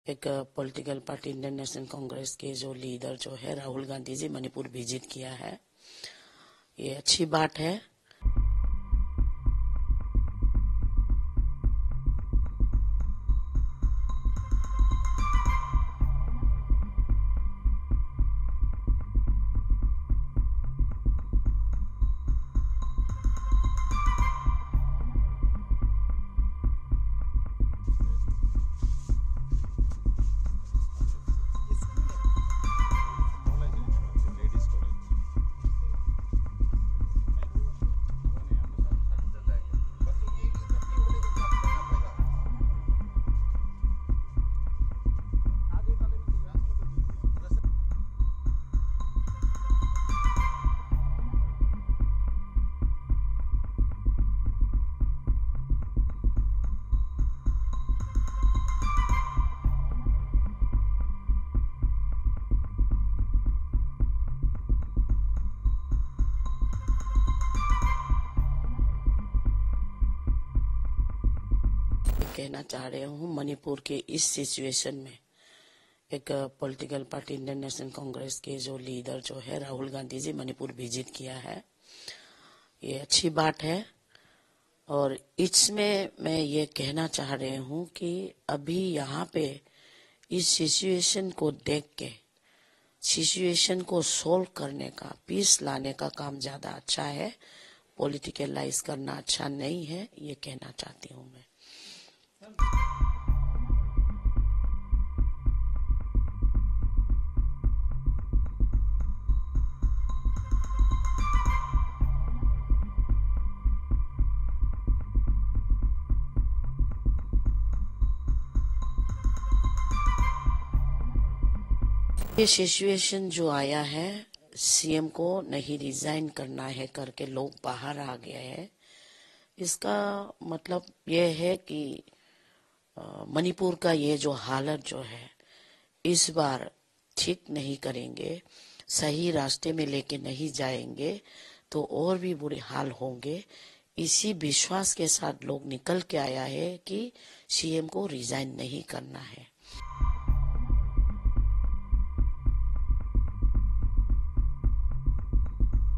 एक political party Indian National Congress के जो लीडर जो है राहुल गांधी जी मणिपुर विजिट किया है। ये अच्छी बात है। कहना चाह रहे हूँ, मणिपुर के इस सिचुएशन में एक political party Indian National Congress के जो लीडर जो है राहुल गांधी जी मणिपुर विजिट किया है। ये अच्छी बात है। और इसमें मैं ये कहना चाह रही हूँ कि अभी यहाँ पे इस सिचुएशन को देख के सिचुएशन को सोल्व करने का, पीस लाने का काम ज्यादा अच्छा है। पॉलिटिकलाइज करना अच्छा नहीं है, ये कहना चाहती हूँ मैं। ये सिचुएशन जो आया है, सीएम को नहीं रिजाइन करना है करके लोग बाहर आ गए हैं। इसका मतलब ये है कि मणिपुर का ये जो हालत जो है इस बार ठीक नहीं करेंगे, सही रास्ते में लेके नहीं जाएंगे तो और भी बुरे हाल होंगे। इसी विश्वास के साथ लोग निकल के आया है कि सीएम को रिजाइन नहीं करना है।